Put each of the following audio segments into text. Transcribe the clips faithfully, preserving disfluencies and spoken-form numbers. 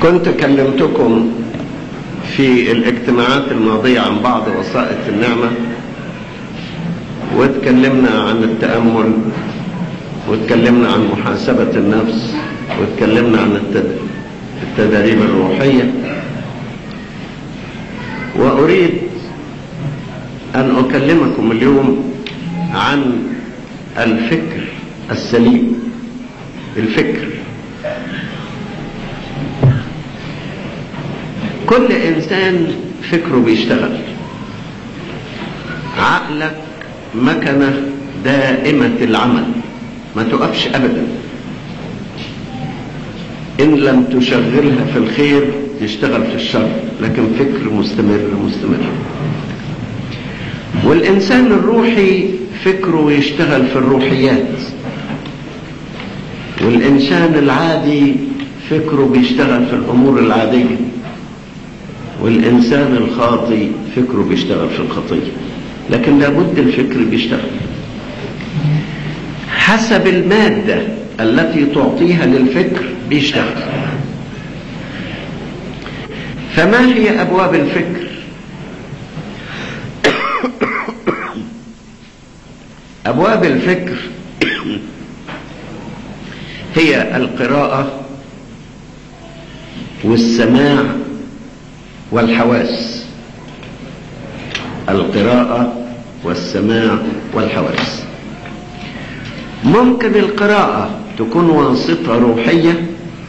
كنت كلمتكم في الاجتماعات الماضية عن بعض وسائط النعمة، واتكلمنا عن التأمل، واتكلمنا عن محاسبة النفس، واتكلمنا عن التدريب الروحية. وأريد أن أكلمكم اليوم عن الفكر السليم. الفكر، كل إنسان فكره بيشتغل. عقلك مكنة دائمة العمل، ما تقفش أبدا. إن لم تشغلها في الخير تشتغل في الشر، لكن فكر مستمر مستمر. والإنسان الروحي فكره يشتغل في الروحيات، والإنسان العادي فكره بيشتغل في الأمور العادية، والإنسان الخاطئ فكره بيشتغل في الخطية. لكن لابد الفكر بيشتغل حسب المادة التي تعطيها للفكر بيشتغل. فما هي أبواب الفكر؟ أبواب الفكر هي القراءة والسماع والحواس. القراءة والسماع والحواس. ممكن القراءة تكون واسطة روحية،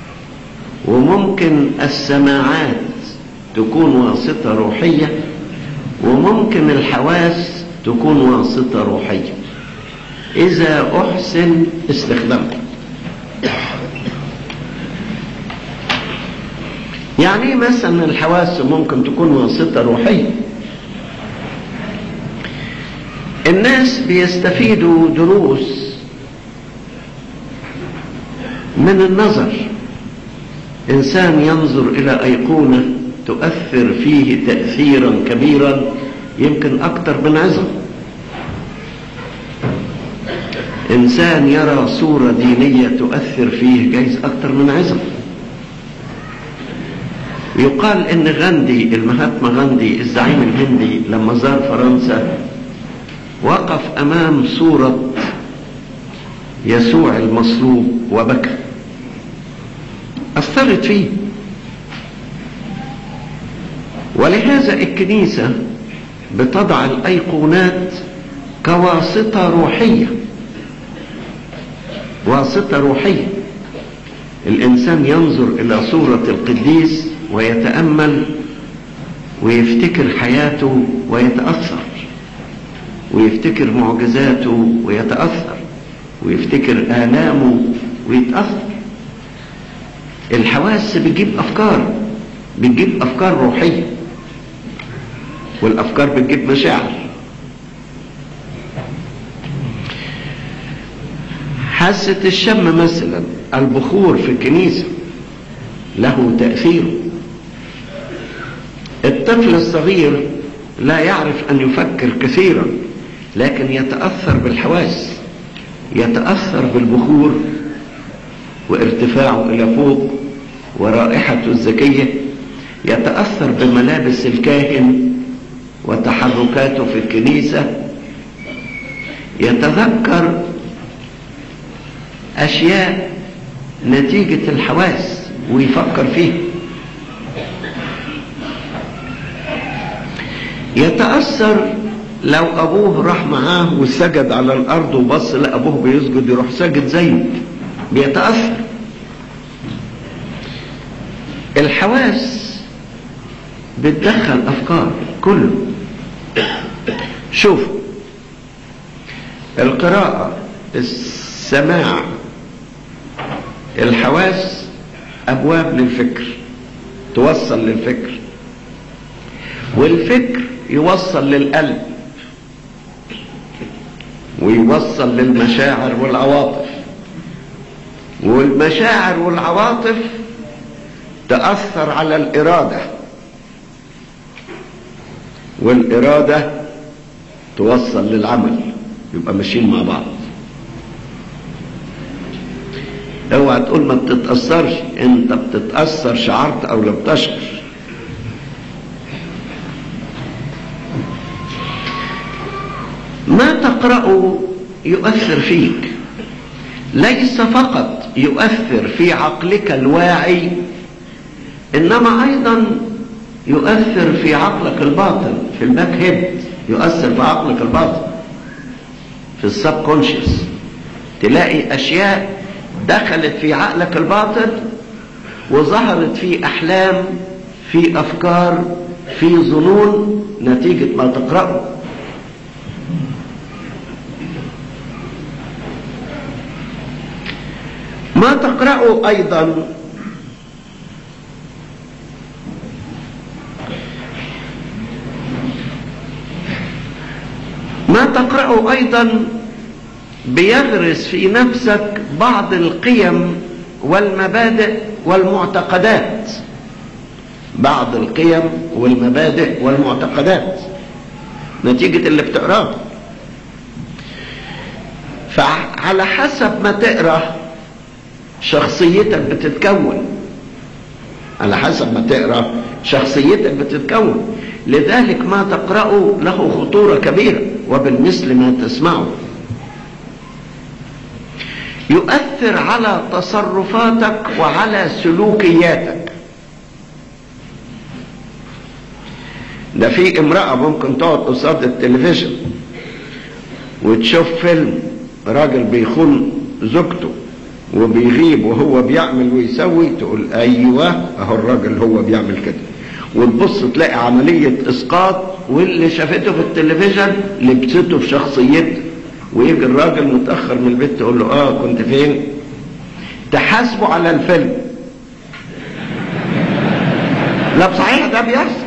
وممكن السماعات تكون واسطة روحية، وممكن الحواس تكون واسطة روحية إذا أحسن استخدامها. يعني مثلا الحواس ممكن تكون واسطة روحية. الناس بيستفيدوا دروس من النظر. إنسان ينظر إلى أيقونة تؤثر فيه تأثيرا كبيرا يمكن أكثر من عظم. إنسان يرى صورة دينية تؤثر فيه جايز أكثر من عظم. يقال إن غاندي، المهاتما غاندي الزعيم الهندي، لما زار فرنسا وقف أمام صورة يسوع المصلوب وبكى. أثرت فيه. ولهذا الكنيسة بتضع الأيقونات كواسطة روحية. واسطة روحية. الإنسان ينظر إلى صورة القديس ويتأمل ويفتكر حياته ويتأثر، ويفتكر معجزاته ويتأثر، ويفتكر آلامه ويتأثر. الحواس بتجيب أفكار، بتجيب أفكار روحية، والأفكار بتجيب مشاعر. حاسة الشم مثلا، البخور في الكنيسة له تأثير. الطفل الصغير لا يعرف أن يفكر كثيرا، لكن يتأثر بالحواس، يتأثر بالبخور وارتفاعه إلى فوق ورائحته الزكية، يتأثر بملابس الكاهن وتحركاته في الكنيسة، يتذكر أشياء نتيجة الحواس ويفكر فيها. يتأثر لو أبوه راح معاه وسجد على الأرض وبص لأبوه بيسجد يروح ساجد زيه، بيتأثر. الحواس بتدخل أفكار كله. شوف، القراءة، السماع، الحواس أبواب للفكر، توصل للفكر. والفكر يوصل للقلب، ويوصل للمشاعر والعواطف، والمشاعر والعواطف تأثر على الإرادة، والإرادة توصل للعمل. يبقى ماشيين مع بعض. اوعى تقول ما بتتأثرش، انت بتتأثر شعرت او لم تشعر. ما تقرأه يؤثر فيك، ليس فقط يؤثر في عقلك الواعي، انما ايضا يؤثر في عقلك الباطن، في الباك هيد، يؤثر في عقلك الباطن، في السب كونشس. تلاقي اشياء دخلت في عقلك الباطن وظهرت في احلام، في افكار، في ظنون، نتيجة ما تقرأه. ما تقرأه ايضا ما تقرأه ايضا بيغرس في نفسك بعض القيم والمبادئ والمعتقدات، بعض القيم والمبادئ والمعتقدات نتيجة اللي بتقراه. فعلى حسب ما تقرأ شخصيتك بتتكون، على حسب ما تقرأ شخصيتك بتتكون. لذلك ما تقرأه له خطورة كبيرة، وبالمثل ما تسمعه. يؤثر على تصرفاتك وعلى سلوكياتك. ده في امرأة ممكن تقعد قصاد التلفزيون وتشوف فيلم راجل بيخون زوجته وبيغيب وهو بيعمل ويسوي، تقول ايوه اهو الراجل هو بيعمل كده، وتبص تلاقي عملية اسقاط، واللي شافته في التلفزيون لبسته في شخصيته، ويجي الراجل متأخر من البيت تقول له اه كنت فين، تحاسبه على الفيلم. لا بصحيح ده بيحصل.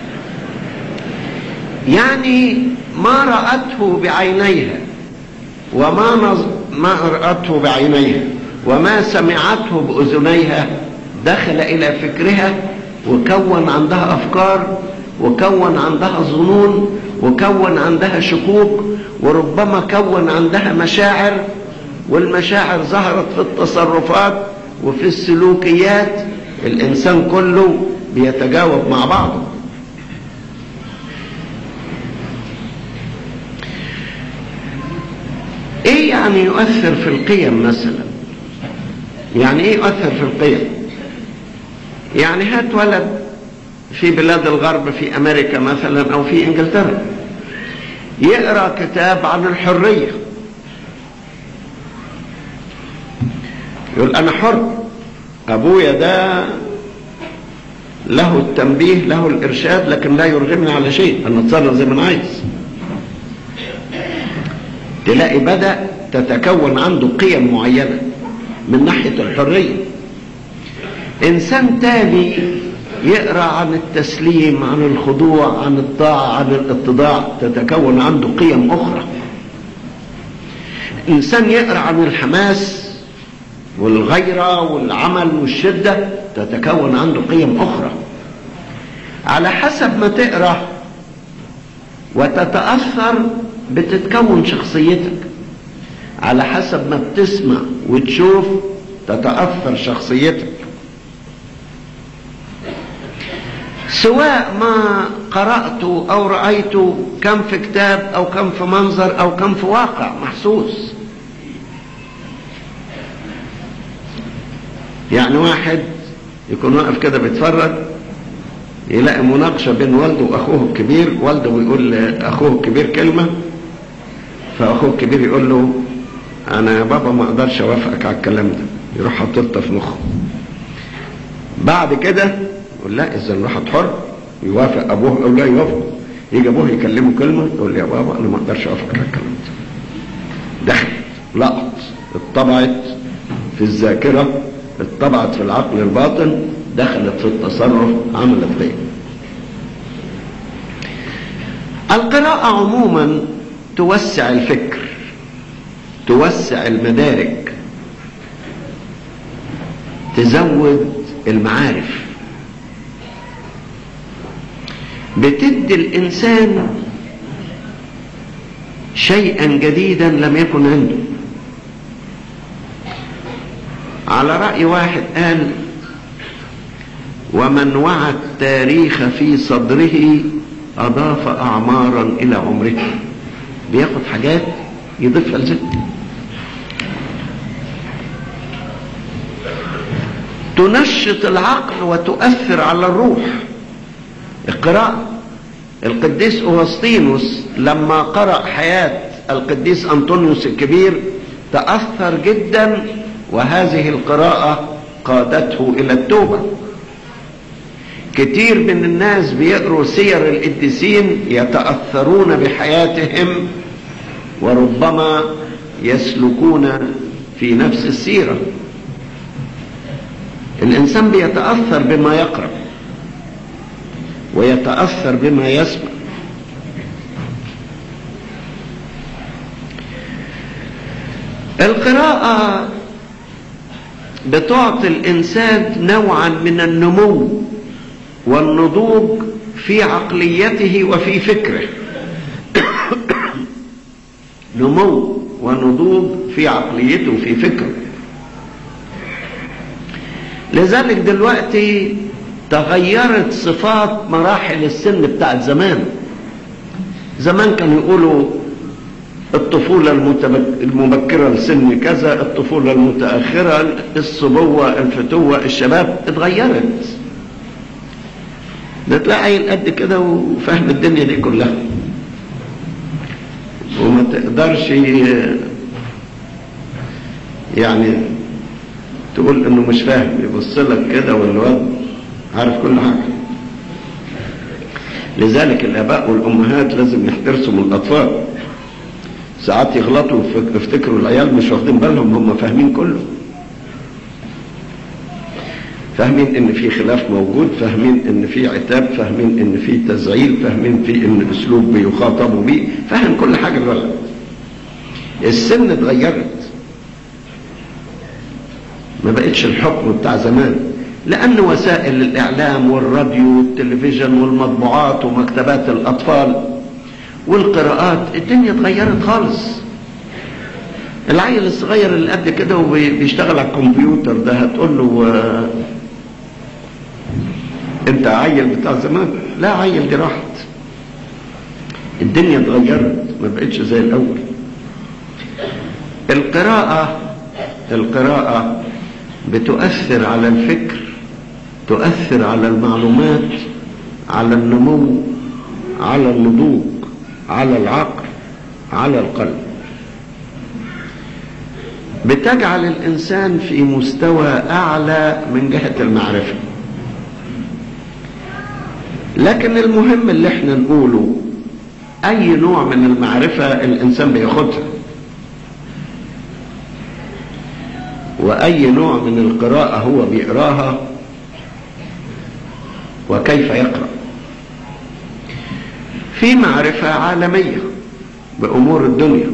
يعني ما رأته بعينيها وما نظ... ما رأته بعينيها وما سمعته بأذنيها دخل إلى فكرها، وكون عندها أفكار، وكون عندها ظنون، وكون عندها شكوك، وربما كون عندها مشاعر، والمشاعر ظهرت في التصرفات وفي السلوكيات. الإنسان كله بيتجاوب مع بعضه. ايه يعني يؤثر في القيم مثلا؟ يعني ايه يؤثر في القيم؟ يعني هات ولد في بلاد الغرب، في امريكا مثلا او في انجلترا، يقرأ كتاب عن الحرية، يقول انا حر، ابويا ده له التنبيه له الارشاد لكن لا يرغمني على شيء، انا اتصرف زي ما انا عايز. تلاقي بدأ تتكون عنده قيم معينة من ناحية الحرية. انسان تاني يقرأ عن التسليم، عن الخضوع، عن الطاعة، عن الاتضاع، تتكون عنده قيم اخرى. انسان يقرأ عن الحماس والغيرة والعمل والشدة، تتكون عنده قيم اخرى. على حسب ما تقرأ وتتأثر بتتكون شخصيتك، على حسب ما بتسمع وتشوف تتأثر شخصيتك. سواء ما قرأته أو رأيته كم في كتاب أو كم في منظر أو كم في واقع محسوس. يعني واحد يكون واقف كده بيتفرج، يلاقي مناقشة بين والده وأخوه الكبير، والده بيقول لأخوه الكبير كلمة، فأخوه الكبير يقول له أنا يا بابا ما أقدرش أوافقك على الكلام ده، يروح حاططها في مخه. بعد كده يقول لا إذا الواحد حر، يوافق أبوه أو لا يوافق. يجي أبوه يكلمه كلمة يقول لي يا بابا أنا ما أقدرش أوافقك على الكلام ده. دخل لقط، اتطبعت في الذاكرة، اتطبعت في العقل الباطن، دخلت في التصرف، عملت قيم. القراءة عموما توسع الفكر، توسع المدارك، تزود المعارف، بتدي الإنسان شيئا جديدا لم يكن عنده. على رأي واحد قال: ومن وعى التاريخ في صدره أضاف أعمارا إلى عمره. بياخد حاجات يضيفها لذهنه. تنشط العقل وتؤثر على الروح. القراءة. القديس أوغسطينوس لما قرأ حياة القديس أنطونيوس الكبير تأثر جدا، وهذه القراءة قادته إلى التوبة. كتير من الناس بيقروا سير القديسين يتأثرون بحياتهم، وربما يسلكون في نفس السيرة. الإنسان بيتأثر بما يقرأ ويتأثر بما يسمع. القراءة بتعطي الإنسان نوعا من النمو والنضوج في عقليته وفي فكره. نمو ونضوج في عقليته وفي فكره. لذلك دلوقتي تغيرت صفات مراحل السن بتاعت زمان. زمان كانوا يقولوا الطفولة المبكرة لسن كذا، الطفولة المتأخرة، الصبوة، الفتوة، الشباب. اتغيرت. بتلاقي عيل قد كده وفهم الدنيا دي كلها، وما تقدرش يعني تقول انه مش فاهم. يبص لك كده والواد عارف كل حاجه. لذلك الاباء والامهات لازم يحترسوا من الاطفال. ساعات يغلطوا ويفتكروا العيال مش واخدين بالهم، هم فاهمين كله. فاهمين ان في خلاف موجود، فاهمين ان في عتاب، فاهمين ان في تزعيل، فاهمين في ان اسلوب بيخاطبوا بيه، فاهم كل حاجه الولد. السن اتغيرت، ما بقتش الحكم بتاع زمان، لان وسائل الاعلام والراديو والتلفزيون والمطبوعات ومكتبات الاطفال والقراءات، الدنيا اتغيرت خالص. العيل الصغير اللي قد كده وبيشتغل على الكمبيوتر ده هتقول له آه انت عيل بتاع زمان؟ لا، عيل دي راحت. الدنيا اتغيرت، ما بقتش زي الاول. القراءة القراءة بتؤثر على الفكر، تؤثر على المعلومات، على النمو، على النضوج، على العقل، على القلب. بتجعل الإنسان في مستوى أعلى من جهة المعرفة. لكن المهم اللي احنا نقوله، أي نوع من المعرفة الإنسان بياخدها، وأي نوع من القراءة هو بيقراها، وكيف يقرأ. في معرفة عالمية بأمور الدنيا،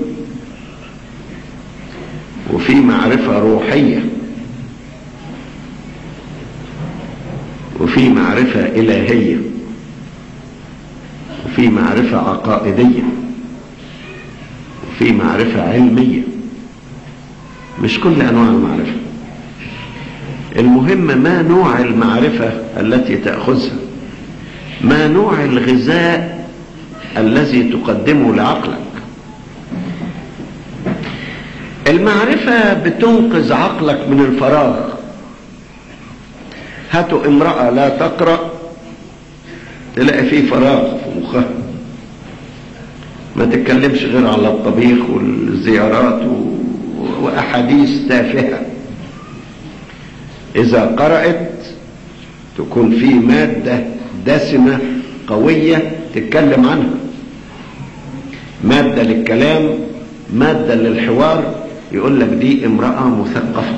وفي معرفة روحية، وفي معرفة إلهية، وفي معرفة عقائدية، وفي معرفة علمية. مش كل أنواع المعرفة. المهم ما نوع المعرفة التي تأخذها، ما نوع الغذاء الذي تقدمه لعقلك. المعرفة بتنقذ عقلك من الفراغ. هاتوا امرأة لا تقرأ تلاقي فيه فراغ في مخها، ما تتكلمش غير على الطبيخ والزيارات وأحاديث تافهة. إذا قرأت تكون في مادة دسمة قوية تتكلم عنها، مادة للكلام، مادة للحوار. يقول لك دي امرأة مثقفة.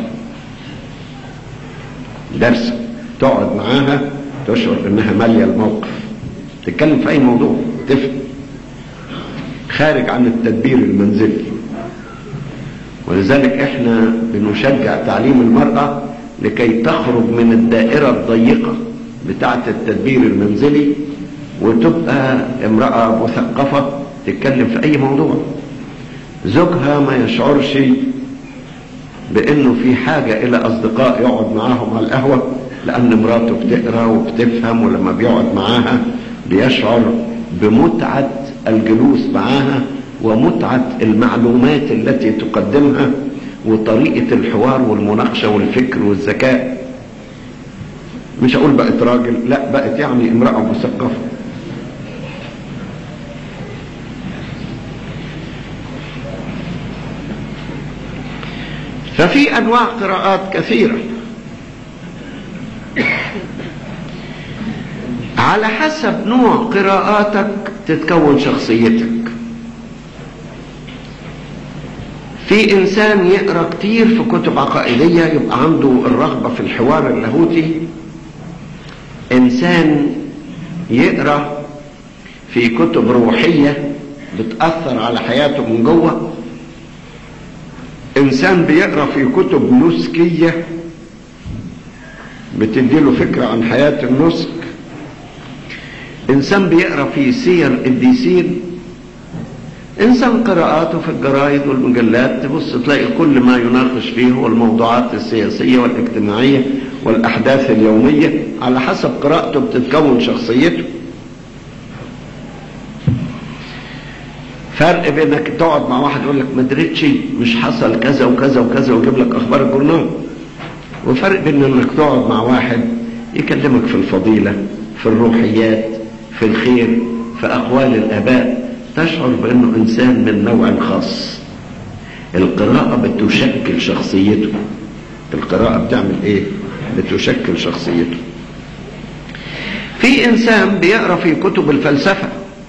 درس تقعد معاها تشعر انها مالية الموقف، تتكلم في اي موضوع تفهم، خارج عن التدبير المنزلي. ولذلك احنا بنشجع تعليم المرأة لكي تخرج من الدائرة الضيقة بتاعة التدبير المنزلي وتبقى امرأة مثقفة تتكلم في اي موضوع. زوجها ما يشعرش بانه في حاجة الى اصدقاء يقعد معاهم على القهوة لان مراته بتقرا وبتفهم، ولما بيقعد معاها بيشعر بمتعة الجلوس معاها ومتعة المعلومات التي تقدمها وطريقة الحوار والمناقشة والفكر والذكاء. مش هقول بقت راجل، لا، بقت يعني امرأة مثقفة. ففي انواع قراءات كثيرة على حسب نوع قراءاتك تتكون شخصيتك. في انسان يقرأ كتير في كتب عقائدية يبقى عنده الرغبة في الحوار اللاهوتي، انسان يقرأ في كتب روحية بتأثر على حياته من جوه، انسان بيقرأ في كتب نسكية بتديله فكرة عن حياة النسك، انسان بيقرأ في سير القديسين، انسان قراءاته في الجرايد والمجلات تبص تلاقي كل ما يناقش فيه هو الموضوعات السياسية والاجتماعية والاحداث اليومية. على حسب قراءته بتتكون شخصيته. فرق بينك تقعد مع واحد يقول لك ما دريتش مش حصل كذا وكذا وكذا ويجيب لك اخبار الجورنال، وفرق بين انك تقعد مع واحد يكلمك في الفضيلة، في الروحيات، في الخير، في اقوال الاباء، تشعر بانه انسان من نوع خاص. القراءة بتشكل شخصيته. القراءة بتعمل ايه؟ بتشكل شخصيته. في انسان بيقرأ في كتب الفلسفة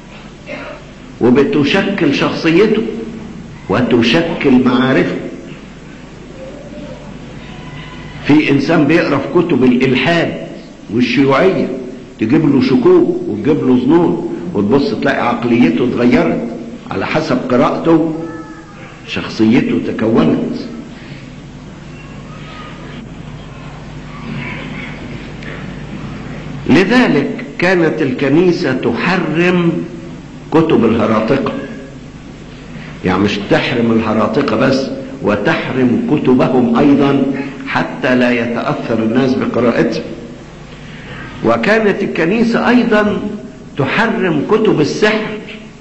وبتشكل شخصيته وتشكل معارفه. في انسان بيقرأ في كتب الالحاد والشيوعية تجيب له شكوك وتجيب له ظنون، وتبص تلاقي عقليته اتغيرت على حسب قراءته، شخصيته تكونت. لذلك كانت الكنيسة تحرم كتب الهراطقة، يعني مش تحرم الهراطقة بس، وتحرم كتبهم ايضا حتى لا يتأثر الناس بقراءتهم. وكانت الكنيسة ايضا تحرم كتب السحر.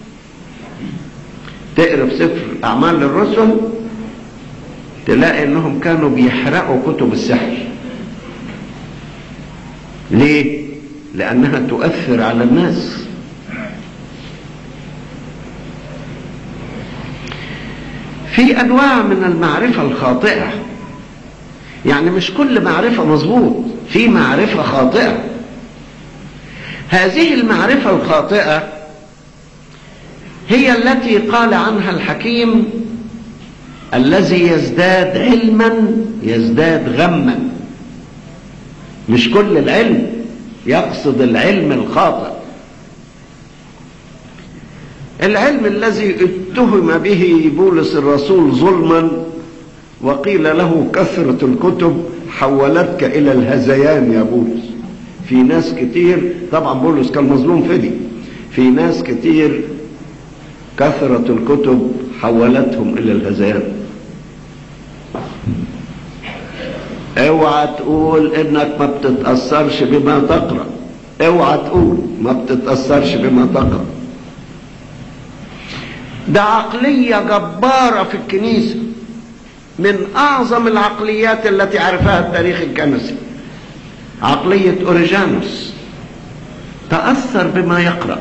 تقرأ في سفر اعمال الرسل تلاقي انهم كانوا بيحرقوا كتب السحر. ليه؟ لانها تؤثر على الناس. في انواع من المعرفة الخاطئة، يعني مش كل معرفة مظبوط، في معرفة خاطئة. هذه المعرفة الخاطئة هي التي قال عنها الحكيم: الذي يزداد علما يزداد غما. مش كل العلم، يقصد العلم الخاطئ. العلم الذي اتهم به بولس الرسول ظلما وقيل له كثرة الكتب حولتك الى الهذيان يا بولس. في ناس كتير، طبعا بولس كان مظلوم في دي، في ناس كتير كثرة الكتب حولتهم الى الهذيان. اوعى تقول انك ما بتتأثرش بما تقرأ، اوعى تقول ما بتتأثرش بما تقرأ. ده عقلية جبارة في الكنيسة، من اعظم العقليات التي عرفها التاريخ الكنسي، عقلية اوريجانوس. تأثر بما يقرأ،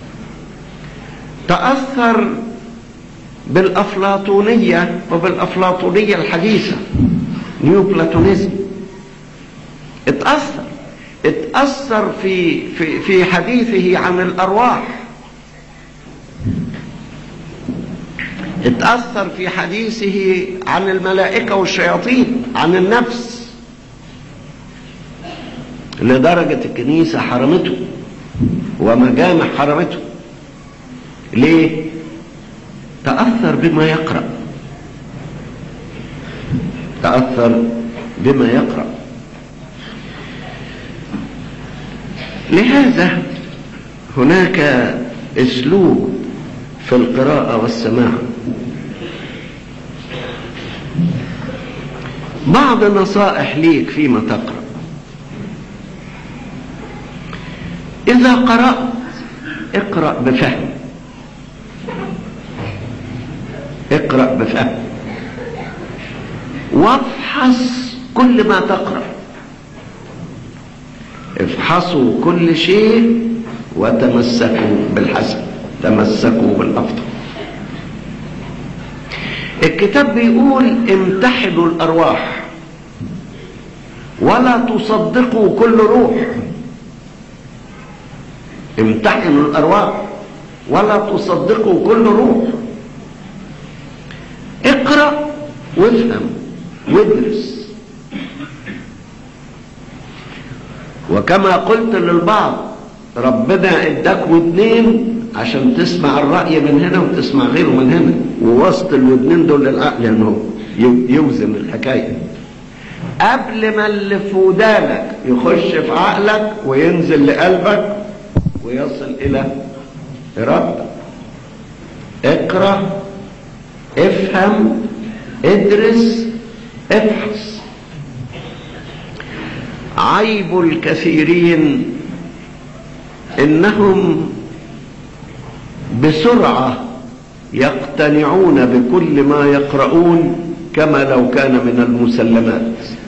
تأثر بالافلاطونية وبالافلاطونية الحديثة، نيو بلاتونيزم. اتأثر اتأثر في في في حديثه عن الارواح، اتأثر في حديثه عن الملائكة والشياطين، عن النفس، لدرجة الكنيسة حرمته ومجامع حرمته. ليه؟ تأثر بما يقرأ، تأثر بما يقرأ. لهذا هناك اسلوب في القراءة والسماع. بعض نصائح ليك فيما تقرأ. إذا قرأت اقرأ بفهم، اقرأ بفهم، وافحص كل ما تقرأ. افحصوا كل شيء وتمسكوا بالحسن، تمسكوا بالأفضل. الكتاب بيقول امتحنوا الأرواح ولا تصدقوا كل روح. امتحنوا الأرواح ولا تصدقوا كل روح. اقرأ وافهم وادرس. وكما قلت للبعض، ربنا اداك ودنين عشان تسمع الرأي من هنا وتسمع غيره من هنا، ووسط الودنين دول للعقل انه يوزن الحكاية قبل ما اللي في ودانك يخش في عقلك وينزل لقلبك ويصل الى ارادتك. اقرأ، افهم، ادرس، افحص. عيب الكثيرين انهم بسرعة يقتنعون بكل ما يقرؤون كما لو كان من المسلمات،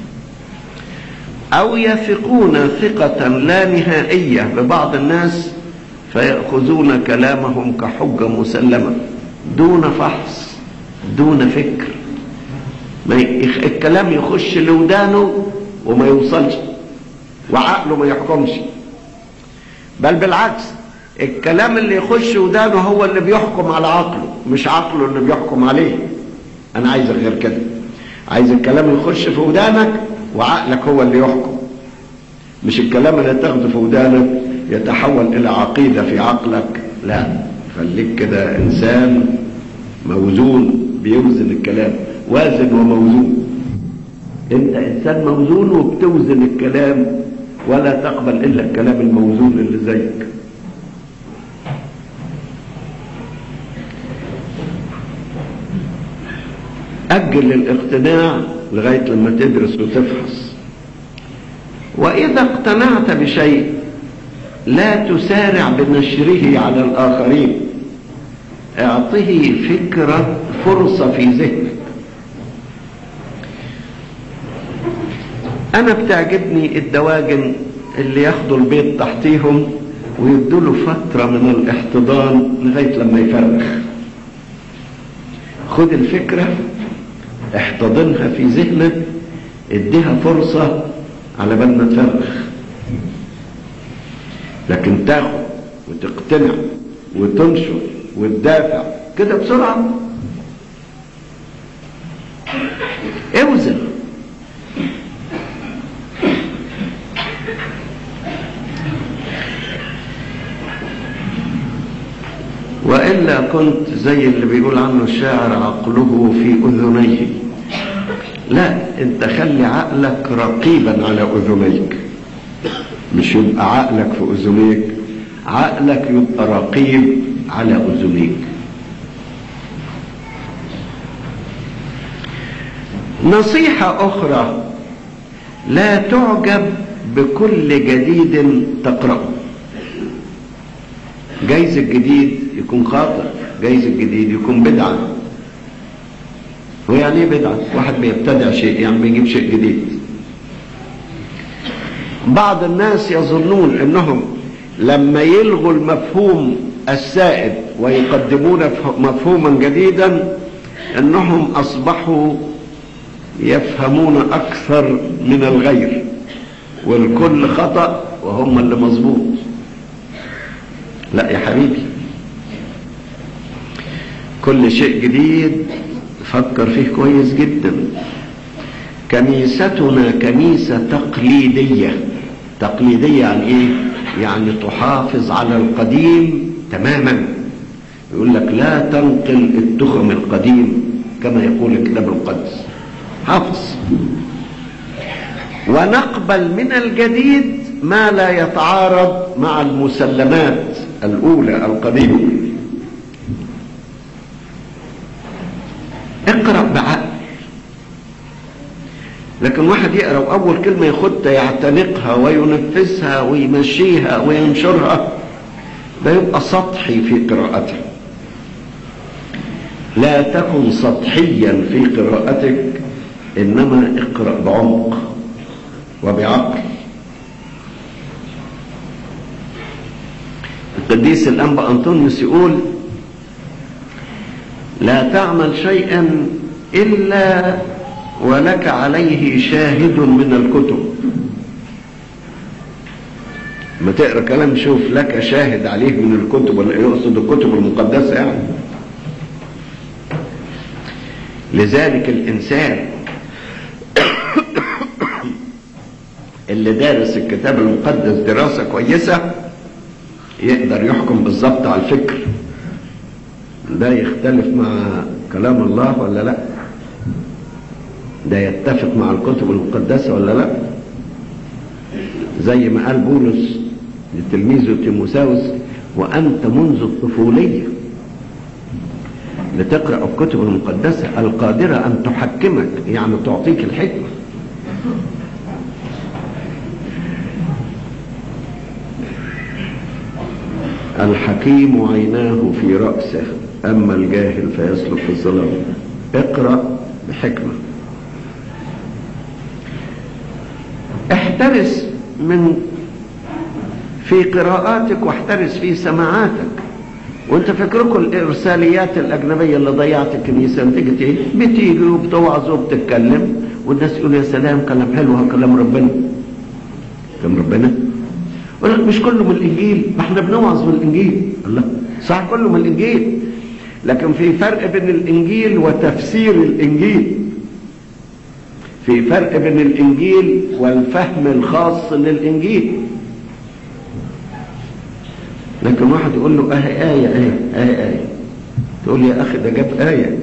او يثقون ثقة لا نهائية ببعض الناس فيأخذون كلامهم كحجة مسلمة دون فحص دون فكر. الكلام يخش لودانه وما يوصلش وعقله ما يحكمش، بل بالعكس، الكلام اللي يخش ودانه هو اللي بيحكم على عقله، مش عقله اللي بيحكم عليه. انا عايز غير كده، عايز الكلام يخش في ودانك وعقلك هو اللي يحكم، مش الكلام اللي تاخده في ودانك يتحول الى عقيدة في عقلك. لا، خليك كده انسان موزون بيوزن الكلام، وازن وموزون. انت انسان موزون وبتوزن الكلام، ولا تقبل الا الكلام الموزون اللي زيك. اجل الاقتناع لغاية لما تدرس وتفحص. واذا اقتنعت بشيء لا تسارع بنشره على الاخرين، اعطه فكرة فرصة في ذهنك. انا بتعجبني الدواجن اللي ياخدوا البيض تحتيهم ويدوله فترة من الاحتضان لغاية لما يفرخ. خد الفكرة، احتضنها في ذهنك، اديها فرصة على بال ما تفرخ. لكن تاخد وتقتنع وتنشر وتدافع كده بسرعة، اوزن. وإلا كنت زي اللي بيقول عنه الشاعر عقله في أذنيه. لا، انت خلي عقلك رقيبا على أذنيك، مش يبقى عقلك في أذنيك، عقلك يبقى رقيب على أذنيك. نصيحة أخرى، لا تعجب بكل جديد تقرأه. جايز الجديد يكون خاطئ، جايز الجديد يكون بدعة. ويعني ايه بدعة؟ واحد بيبتدع شيء يعني بيجيب شيء جديد. بعض الناس يظنون انهم لما يلغوا المفهوم السائد ويقدمون مفهوما جديدا انهم اصبحوا يفهمون اكثر من الغير، والكل خطأ وهم اللي مظبوط. لا يا حبيبي، كل شيء جديد فكر فيه كويس جدا. كنيستنا كنيسة تقليدية. تقليدية يعني ايه؟ يعني تحافظ على القديم تماما. يقول لك لا تنقل التخم القديم كما يقول الكتاب المقدس، حافظ. ونقبل من الجديد ما لا يتعارض مع المسلمات الأولى القديمة. اقرأ بعقل، لكن واحد يقرأ وأول كلمة ياخدها يعتنقها وينفذها ويمشيها وينشرها، ده يبقى سطحي في قراءته. لا تكن سطحيا في قراءتك، إنما اقرأ بعمق وبعقل. القديس الأنبا أنطونيوس يقول: لا تعمل شيئا إلا ولك عليه شاهد من الكتب. ما تقرأ كلام شوف لك شاهد عليه من الكتب، ولا يقصد الكتب المقدسة يعني. لذلك الإنسان اللي دارس الكتاب المقدس دراسة كويسة يقدر يحكم بالضبط على الفكر، ده يختلف مع كلام الله ولا لا، ده يتفق مع الكتب المقدسة ولا لا. زي ما قال بولس لتلميذه تيموثاوس: وأنت منذ الطفولية لتقرأ الكتب المقدسة القادرة أن تحكمك، يعني تعطيك الحكمة. الحكيم عيناه في رأسه، أما الجاهل فيسلك في الظلام. اقرأ بحكمة. احترس من في قراءاتك واحترس في سماعاتك. وانت فكركم الارساليات الاجنبيه اللي ضيعت الكنيسه نتيجه ايه؟ بتيجي وبتوعظ وبتتكلم والناس يقول يا سلام كلام حلو، كلام ربنا. كلام ربنا؟ يقول لك مش كله من الانجيل، ما احنا بنوعظ من الانجيل. الله، صح كله من الانجيل، لكن في فرق بين الانجيل وتفسير الانجيل، في فرق بين الانجيل والفهم الخاص للانجيل. لكن واحد يقول له اهي آية اهي اهي آية، تقول يا اخي ده جاب آية.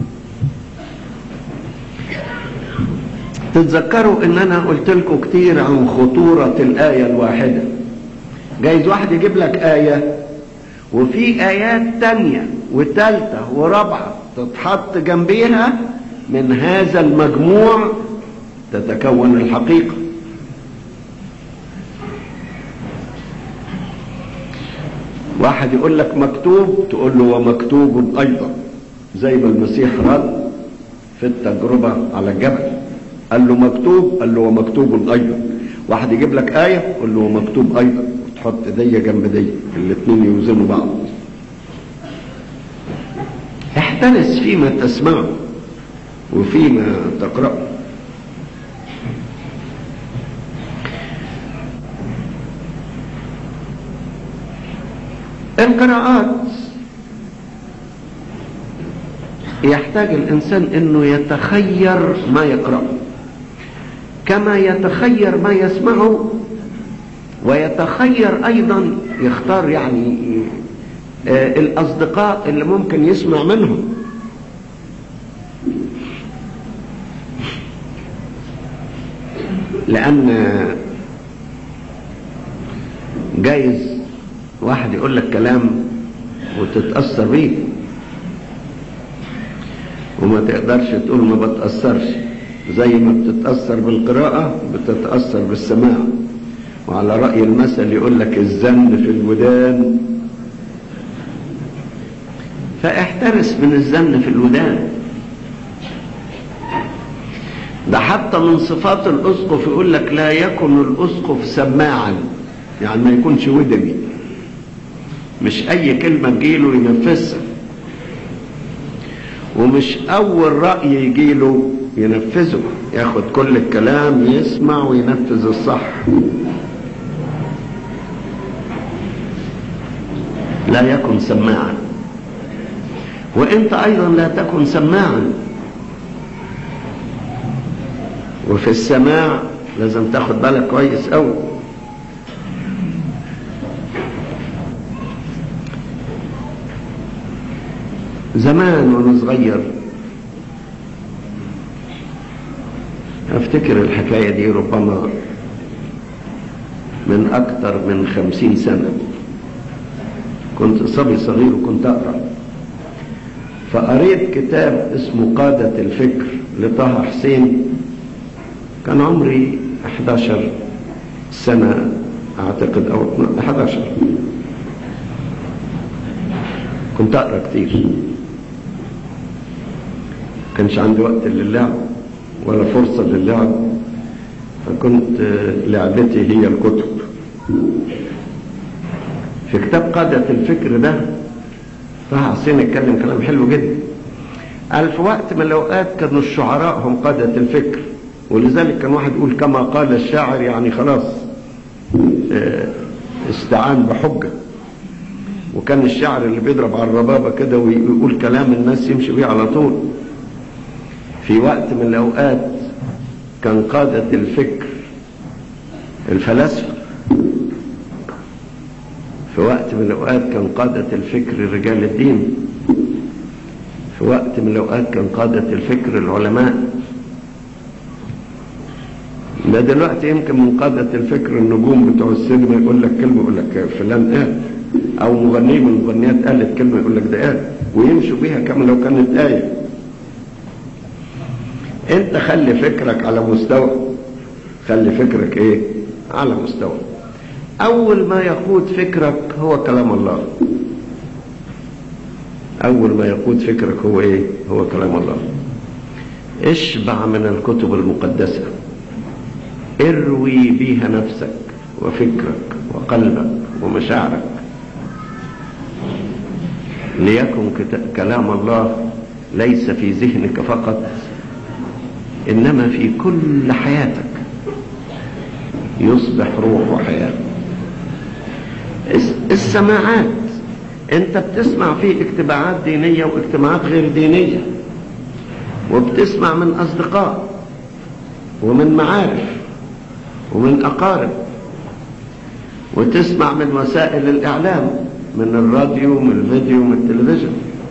تتذكروا ان انا قلت لكم كتير عن خطورة الآية الواحدة. جايز واحد يجيب لك آية وفي آيات تانية وتالتة ورابعة تتحط جنبيها، من هذا المجموع تتكون الحقيقة. واحد يقول لك مكتوب، تقول له ومكتوب أيضا، زي ما المسيح رد في التجربة على الجبل، قال له مكتوب، قال له ومكتوب أيضا. واحد يجيب لك آية قل له ومكتوب أيضا، وتحط دي جنب دي، الاثنين يوزنوا بعض. احترس فيما تسمعه وفيما تقرأه. القراءات يحتاج الإنسان إنه يتخير ما يقرأ، كما يتخير ما يسمعه، ويتخير أيضا يختار يعني آه الأصدقاء اللي ممكن يسمع منهم. لأن جايز واحد يقول لك كلام وتتأثر بيه، وما تقدرش تقول ما بتأثرش. زي ما بتتأثر بالقراءة بتتأثر بالسماع. وعلى رأي المثل يقول لك الزن في الودان، فاحترس من الزن في الودان. ده حتى من صفات الأسقف يقول لك لا يكن الأسقف سماعا، يعني ما يكونش ودني، مش أي كلمة تجيله ينفذها، ومش أول رأي يجيله ينفذه، ياخد كل الكلام يسمع وينفذ الصح. لا يكن سماعا. وانت ايضا لا تكن سماعا. وفي السماع لازم تاخد بالك كويس قوي. زمان وانا صغير افتكر الحكاية دي ربما من اكتر من خمسين سنة، كنت صبي صغير وكنت اقرأ، فقريت كتاب اسمه قادة الفكر لطه حسين، كان عمري احد عشر سنة اعتقد او احد عشر. كنت اقرا كتير، كانش عندي وقت للعب ولا فرصة للعب، فكنت لعبتي هي الكتب. في كتاب قادة الفكر ده طه حسين اتكلم كلام حلو جدا. قال في وقت من الاوقات كانوا الشعراء هم قادة الفكر، ولذلك كان واحد يقول كما قال الشاعر، يعني خلاص استعان بحجة. وكان الشاعر اللي بيضرب على الربابة كده ويقول كلام الناس يمشي بيه على طول. في وقت من الاوقات كان قادة الفكر الفلاسفة، في وقت من الاوقات كان قادة الفكر رجال الدين، في وقت من الاوقات كان قادة الفكر العلماء. ده دلوقتي يمكن من قادة الفكر النجوم بتوع السينما، يقول لك كلمة يقول لك فلان قال، او مغني من المغنيات قالت كلمة يقول لك ده قال، ويمشوا بيها كما لو كانت آية. انت خلي فكرك على مستوى، خلي فكرك ايه على مستوى. اول ما يقود فكرك هو كلام الله، اول ما يقود فكرك هو ايه هو كلام الله. اشبع من الكتب المقدسة، اروي بيها نفسك وفكرك وقلبك ومشاعرك، ليكن كلام الله ليس في ذهنك فقط إنما في كل حياتك، يصبح روح وحياة. السماعات، انت بتسمع في اجتماعات دينية واجتماعات غير دينية، وبتسمع من أصدقاء ومن معارف ومن أقارب، وتسمع من وسائل الإعلام، من الراديو من الفيديو من التلفزيون،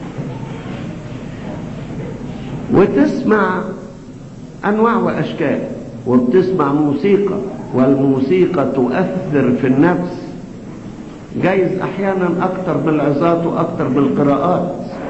وتسمع أنواع وأشكال، وبتسمع موسيقى، والموسيقى تؤثر في النفس جايز أحيانا أكثر من العظات وأكثر من القراءات.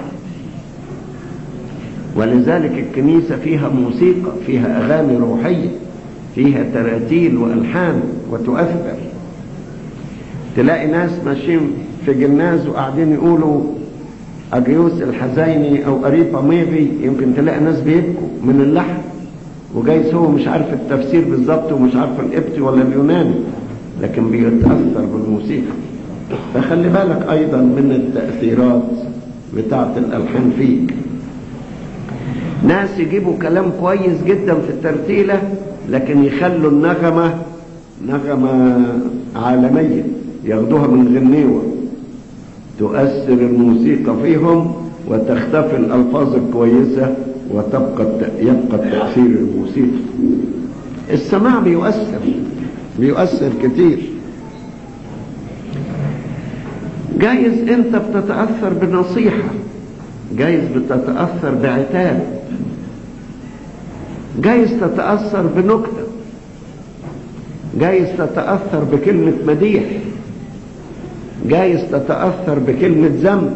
ولذلك الكنيسة فيها موسيقى، فيها أغاني روحية، فيها تراتيل وألحان وتؤثر. تلاقي ناس ماشيين في جناز وقاعدين يقولوا أجيوس الحزيني أو أريبا ميفي، يمكن تلاقي ناس بيبكوا من اللحن، وجايز هو مش عارف التفسير بالظبط ومش عارف القبطي ولا اليوناني، لكن بيتأثر بالموسيقى. فخلي بالك أيضا من التأثيرات بتاعة الألحان فيك. ناس يجيبوا كلام كويس جدا في الترتيلة، لكن يخلوا النغمة نغمة عالمية، ياخدوها من غنيوة، تؤثر الموسيقى فيهم وتختفي الألفاظ الكويسة وتبقى يبقى التأثير الموسيقى. السماع بيؤثر بيؤثر كتير. جايز انت بتتأثر بنصيحة، جايز بتتأثر بعتاب، جايز تتأثر بنكتة، جايز تتأثر بكلمة مديح، جايز تتأثر بكلمة ذم،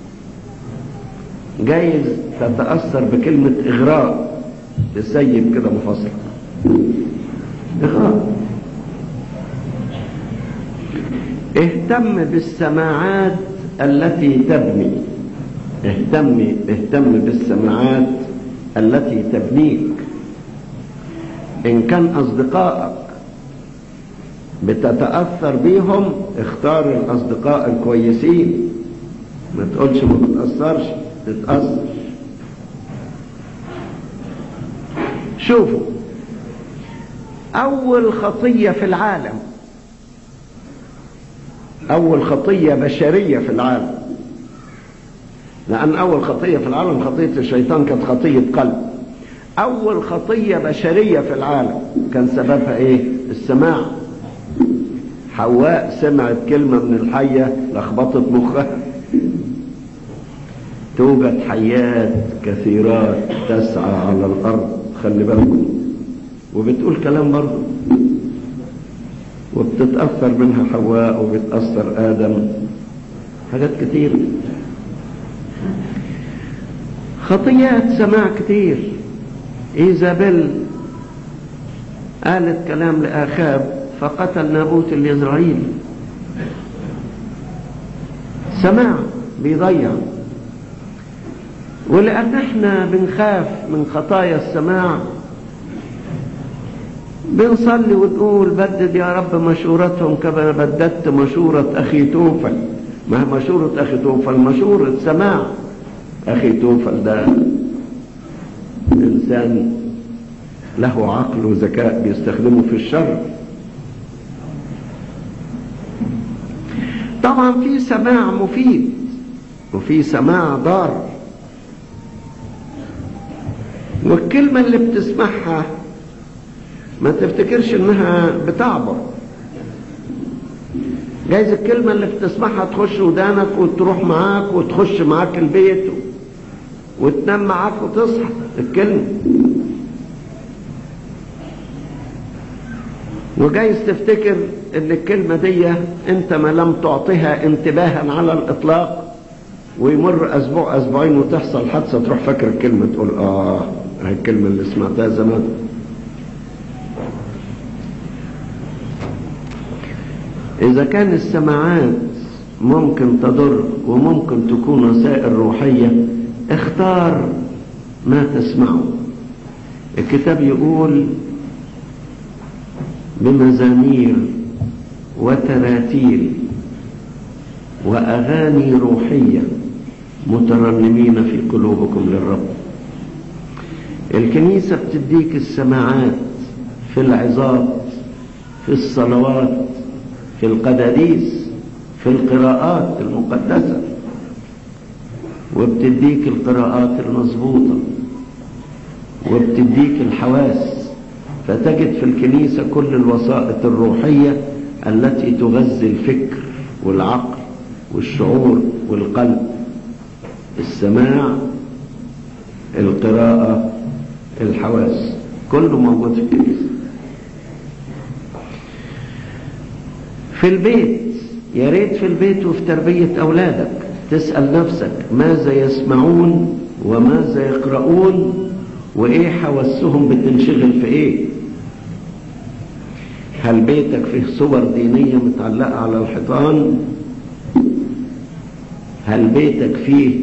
جايز تتأثر بكلمة إغراء، تسيب كده مفصل إغراء. اهتم بالسماعات التي تبني، اهتم اهتم بالسماعات التي تبنيك. إن كان أصدقائك بتتأثر بيهم، اختار الأصدقاء الكويسين، ما تقولش ما بتأثرش، تتأثر. شوفوا، أول خطية في العالم، أول خطية بشرية في العالم، لأن أول خطية في العالم خطية الشيطان كانت خطية قلب. أول خطية بشرية في العالم كان سببها إيه؟ السماع. حواء سمعت كلمة من الحية لخبطت مخها. توجد حيات كثيرات تسعى على الأرض، خلي بالكم، وبتقول كلام برضه، وبتتأثر منها حواء وبتأثر آدم، حاجات كتير، خطيات سماع كتير. إيزابيل قالت كلام لآخاب فقتل نابوت اليزرعيلي. سماع بيضيع. ولأن احنا بنخاف من خطايا السماع بنصلي ونقول بدد يا رب مشورتهم كما بددت مشورة أخي توفل. ما مشورة أخي توفل؟ مشورة سماع. أخي توفل ده إنسان له عقل وذكاء بيستخدمه في الشر. طبعا في سماع مفيد وفي سماع ضار، والكلمة اللي بتسمعها ما تفتكرش انها بتعبر. جايز الكلمة اللي بتسمعها تخش ودانك وتروح معاك وتخش معاك البيت وتنام معاك وتصحى الكلمة، وجايز تفتكر ان الكلمة دي انت ما لم تعطيها انتباها على الاطلاق، ويمر اسبوع اسبوعين وتحصل حادثة تروح فاكر الكلمة تقول اه هاي الكلمة اللي سمعتها زمان. إذا كان السماعات ممكن تضر وممكن تكون وسائل روحية، اختار ما تسمعه. الكتاب يقول بمزامير وتراتيل وأغاني روحية مترنمين في قلوبكم للرب. الكنيسة بتديك السماعات في العظات، في الصلوات، في القداديس، في القراءات المقدسة، وبتديك القراءات المظبوطة، وبتديك الحواس. فتجد في الكنيسة كل الوسائط الروحية التي تغذي الفكر والعقل والشعور والقلب: السماع، القراءة، الحواس، كله موجود في الكنيسة. في البيت، يا ريت في البيت وفي تربية أولادك تسأل نفسك ماذا يسمعون وماذا يقرؤون وإيه حواسهم بتنشغل في إيه. هل بيتك فيه صور دينية متعلقة على الحيطان؟ هل بيتك فيه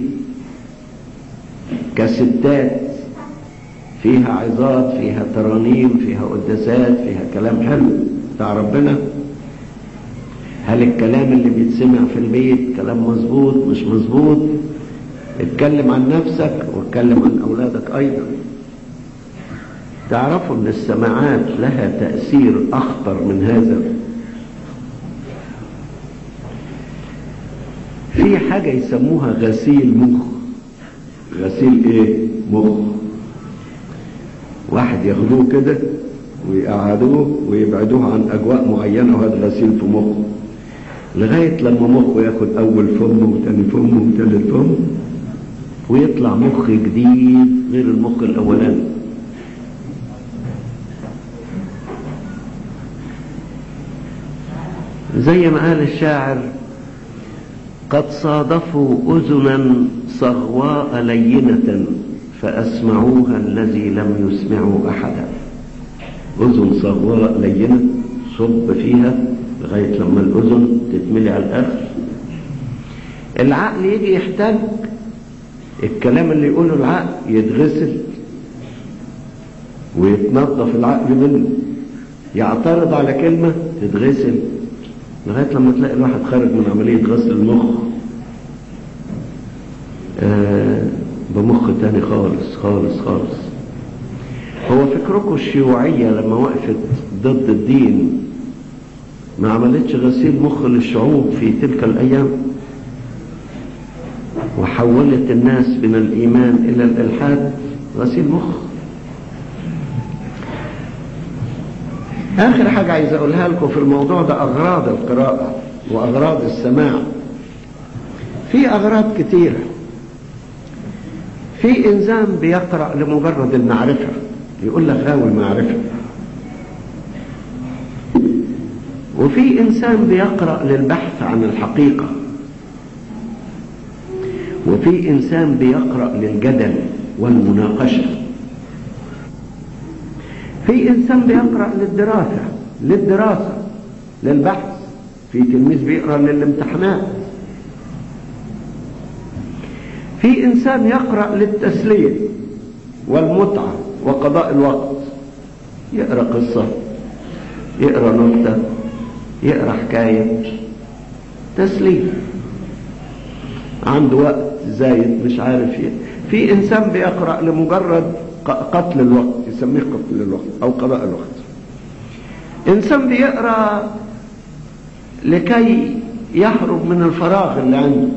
كاسيتات فيها عظات، فيها ترانيم، فيها قداسات، فيها كلام حلو بتاع ربنا؟ هل الكلام اللي بيتسمع في البيت كلام مظبوط مش مظبوط؟ اتكلم عن نفسك واتكلم عن أولادك أيضا. تعرفوا ان السماعات لها تأثير أخطر من هذا. في حاجة يسموها غسيل مخ. غسيل ايه؟ مخ. واحد ياخدوه كده ويقعدوه ويبعدوه عن أجواء معينة، وهذا غسيل في مخه لغاية لما مخه ياخد أول فم وتاني فم وتالت فم ويطلع مخ جديد غير المخ الأولاني. زي ما قال الشاعر: قد صادفوا أذنا صغواء لينة فأسمعوها الذي لم يسمعوا أحدا. أذن صغواء لينة صب فيها لغاية لما الأذن تتملي على الآخر. العقل يجي يحتاج الكلام اللي يقوله العقل يتغسل ويتنظف العقل منه، يعترض على كلمة تتغسل لغاية لما تلاقي الواحد خارج من عملية غسل المخ آه بمخ تاني خالص خالص خالص. هو فكركم الشيوعية لما وقفت ضد الدين ما عملتش غسيل مخ للشعوب في تلك الأيام وحولت الناس من الإيمان إلى الإلحاد؟ غسيل مخ. آخر حاجة عايز أقولها لكم في الموضوع ده أغراض القراءة وأغراض السماع. في أغراض كتيرة. في إنسان بيقرأ لمجرد المعرفة، يقول لك غاوي معرفة. وفي إنسان بيقرأ للبحث عن الحقيقة. وفي إنسان بيقرأ للجدل والمناقشة. في إنسان بيقرأ للدراسة للدراسة للبحث، في تلميذ بيقرأ للامتحانات، في إنسان يقرأ للتسلية والمتعة وقضاء الوقت، يقرأ قصة، يقرأ نكتة، يقرأ حكاية، تسلية، عنده وقت زايد مش عارف ايه. في إنسان بيقرأ لمجرد قتل الوقت، يسميه قتل الوقت أو قضاء الوقت. إنسان بيقرأ لكي يهرب من الفراغ اللي عنده.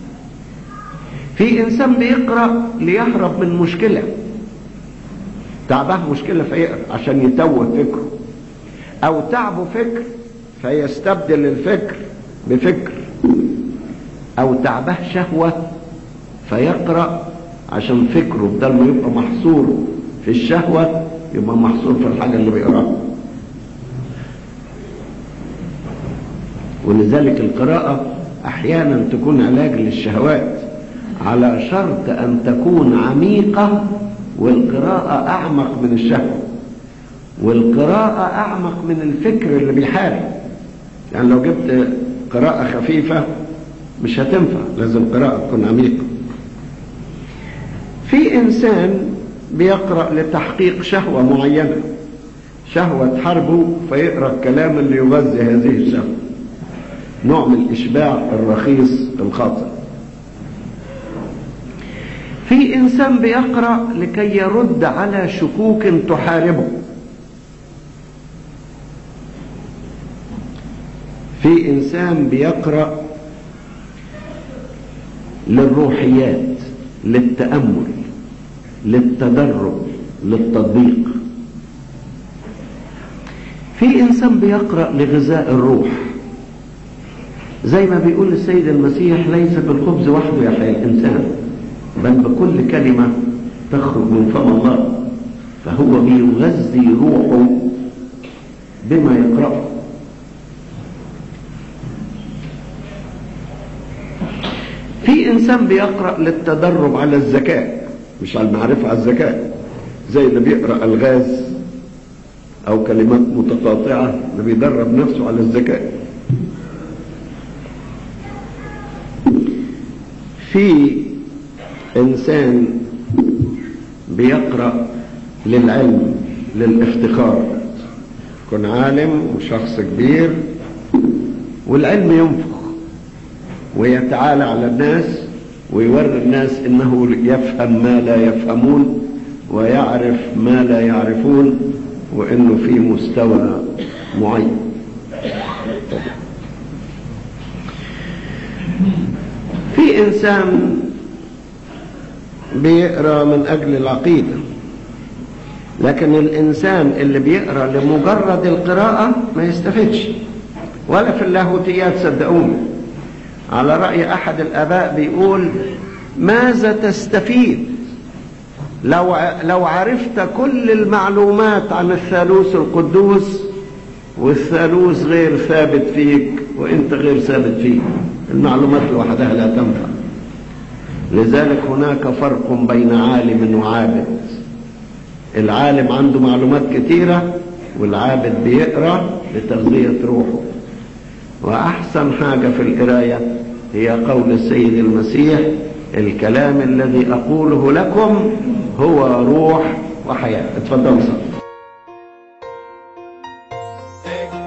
في إنسان بيقرأ ليهرب من مشكلة، تعبه مشكلة فيقرأ عشان يتوه فكره، أو تعبه فكر فيستبدل الفكر بفكر، أو تعبه شهوة فيقرأ عشان فكره بدل ما يبقى محصور في الشهوة يبقى محصور في الحاجة اللي بيقراها. ولذلك القراءة أحيانا تكون علاج للشهوات على شرط أن تكون عميقة، والقراءة أعمق من الشهوة، والقراءة أعمق من الفكر اللي بيحارب. يعني لو جبت قراءة خفيفة مش هتنفع، لازم قراءة تكون عميقة. في إنسان بيقرأ لتحقيق شهوة معينة، شهوة تحاربه فيقرأ الكلام اللي يغذي هذه الشهوة، نوع من الإشباع الرخيص الخاطئ. في إنسان بيقرأ لكي يرد على شكوك تحاربه. في إنسان بيقرأ للروحيات، للتأمل، للتدرب، للتطبيق. في إنسان بيقرأ لغذاء الروح، زي ما بيقول السيد المسيح: ليس بالخبز وحده يحيى الإنسان بل بكل كلمة تخرج من فم الله. فهو بيغذي روحه بما يقرأه. في إنسان بيقرأ للتدرب على الذكاء، مش على المعرفة، على الذكاء، زي اللي بيقرأ ألغاز أو كلمات متقاطعة، اللي بيدرب نفسه على الذكاء. في إنسان بيقرأ للعلم، للافتخار، يكون عالم وشخص كبير والعلم ينفخ ويتعالى على الناس ويوري الناس إنه يفهم ما لا يفهمون ويعرف ما لا يعرفون، وإنه في مستوى معين. في إنسان بيقرأ من أجل العقيدة، لكن الإنسان اللي بيقرأ لمجرد القراءة ما يستفدش، ولا في اللاهوتيات صدقوني. على رأي أحد الآباء بيقول: ماذا تستفيد لو لو عرفت كل المعلومات عن الثالوث القدوس والثالوث غير ثابت فيك وانت غير ثابت فيه؟ المعلومات لوحدها لا تنفع. لذلك هناك فرق بين عالم وعابد. العالم عنده معلومات كثيرة، والعابد بيقرأ لتغذية روحه. وأحسن حاجة في القراية هي قول السيد المسيح: الكلام الذي أقوله لكم هو روح وحياة. اتفضلوا صلوا.